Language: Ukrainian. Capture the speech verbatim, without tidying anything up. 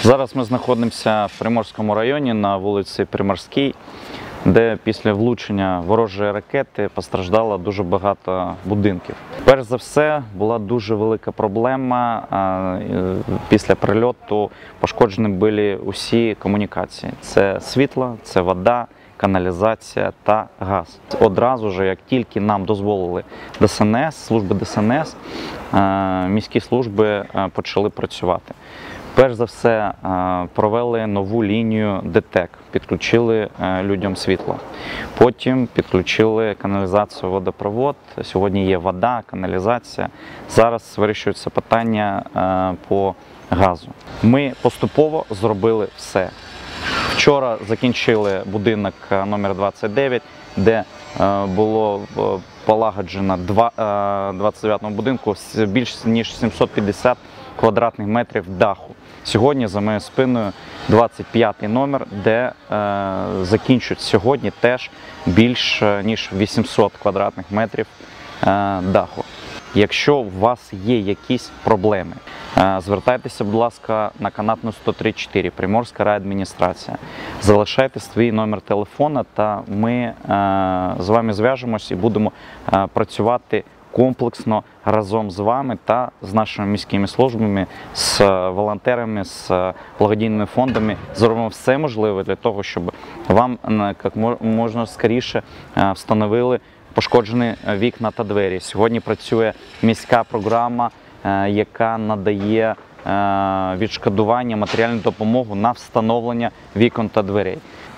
Зараз ми знаходимося в Приморському районі на вулиці Приморській, де після влучення ворожої ракети постраждало дуже багато будинків. Перш за все, була дуже велика проблема. Після прильоту пошкоджені були усі комунікації. Це світло, це вода, каналізація та газ. Одразу ж, як тільки нам дозволили Д С Н С, служби Д С Н С, міські служби почали працювати. Перш за все, провели нову лінію Д Т Е К, підключили людям світло. Потім підключили каналізацію, водопровод. Сьогодні є вода, каналізація. Зараз вирішується питання по газу. Ми поступово зробили все. Вчора закінчили будинок номер двадцять дев'ять, де було полагоджено двадцять дев'ятому будинку більш ніж сімсот п'ятдесят квадратних метрів даху. Сьогодні за моєю спиною двадцять п'ятий номер, де е, закінчують сьогодні теж більш ніж вісімсот квадратних метрів е, даху. Якщо у вас є якісь проблеми, е, звертайтеся, будь ласка, на канатну сто тридцять чотири, Приморська райадміністрація. Залишайте свій номер телефона, та ми е, з вами зв'яжемось і будемо е, працювати комплексно разом з вами та з нашими міськими службами, з волонтерами, з благодійними фондами. Зробимо все можливе для того, щоб вам як можна скоріше встановили пошкоджені вікна та двері. Сьогодні працює міська програма, яка надає відшкодування, матеріальну допомогу на встановлення вікон та дверей.